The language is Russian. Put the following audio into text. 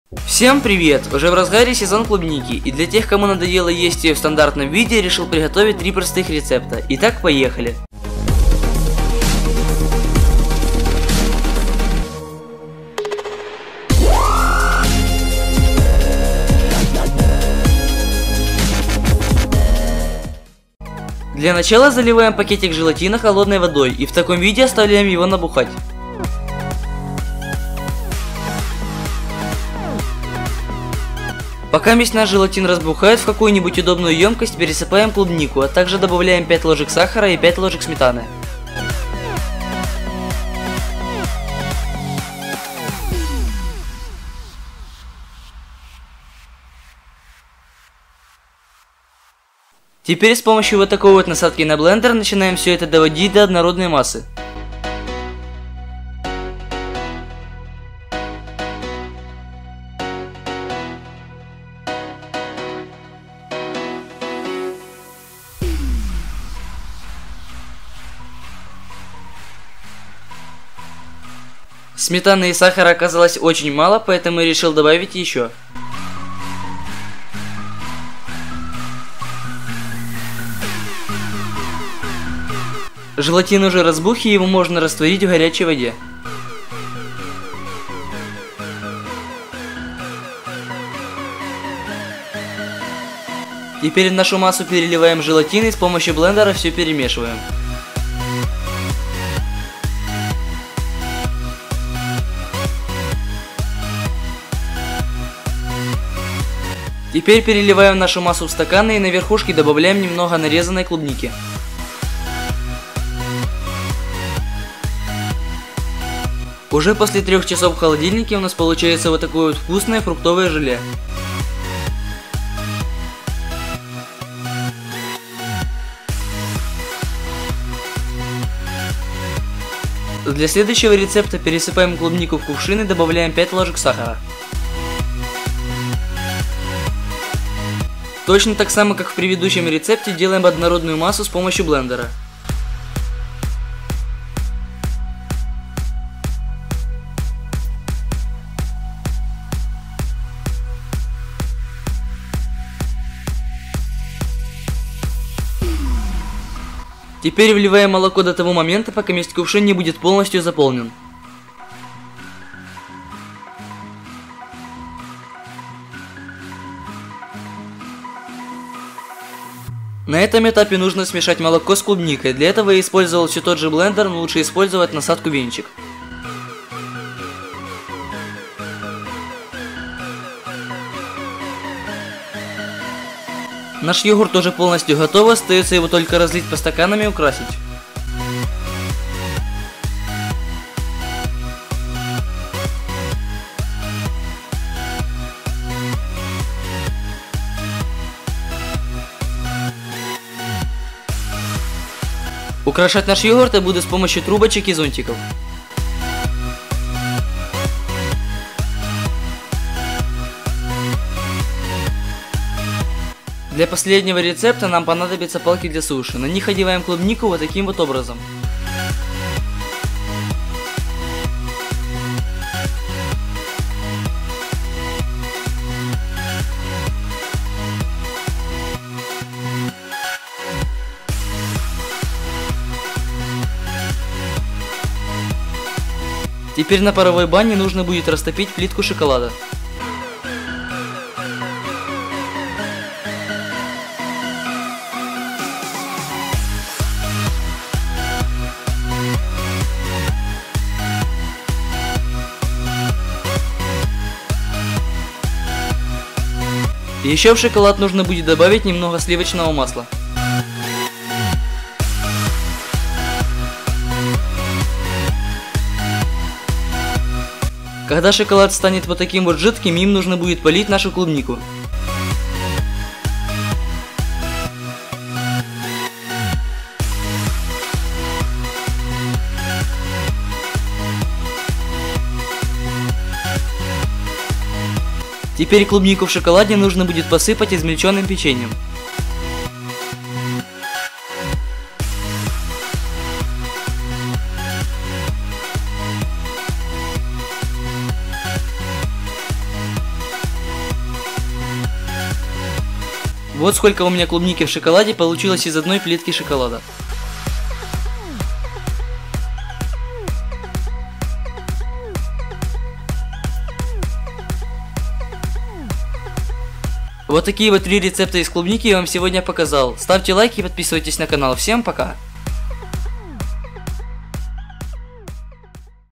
Всем привет! Уже в разгаре сезон клубники, и для тех, кому надоело есть ее в стандартном виде, решил приготовить 3 простых рецепта. Итак, поехали! Для начала заливаем пакетик желатина холодной водой и в таком виде оставляем его набухать. Пока наш желатин разбухает, в какую-нибудь удобную емкость пересыпаем клубнику, а также добавляем 5 ложек сахара и 5 ложек сметаны. Теперь с помощью вот такой вот насадки на блендер начинаем все это доводить до однородной массы. Сметаны и сахара оказалось очень мало, поэтому я решил добавить еще. Желатин уже разбух, и его можно растворить в горячей воде. Теперь в нашу массу переливаем желатин и с помощью блендера все перемешиваем. Теперь переливаем нашу массу в стаканы и на верхушке добавляем немного нарезанной клубники. Уже после 3 часов в холодильнике у нас получается вот такое вот вкусное фруктовое желе. Для следующего рецепта пересыпаем клубнику в кувшин и добавляем 5 ложек сахара. Точно так само, как в предыдущем рецепте, делаем однородную массу с помощью блендера. Теперь вливаем молоко до того момента, пока кувшин не будет полностью заполнен. На этом этапе нужно смешать молоко с клубникой. Для этого я использовал все тот же блендер, но лучше использовать насадку венчик. Наш йогурт уже полностью готов, остается его только разлить по стаканам и украсить. Украшать наш йогурт я буду с помощью трубочек и зонтиков. Для последнего рецепта нам понадобятся палки для суши. На них одеваем клубнику вот таким вот образом. Теперь на паровой бане нужно будет растопить плитку шоколада. Еще в шоколад нужно будет добавить немного сливочного масла. Когда шоколад станет вот таким вот жидким, им нужно будет полить нашу клубнику. Теперь клубнику в шоколаде нужно будет посыпать измельченным печеньем. Вот сколько у меня клубники в шоколаде получилось из одной плитки шоколада. Вот такие вот 3 рецепта из клубники я вам сегодня показал. Ставьте лайки и подписывайтесь на канал. Всем пока!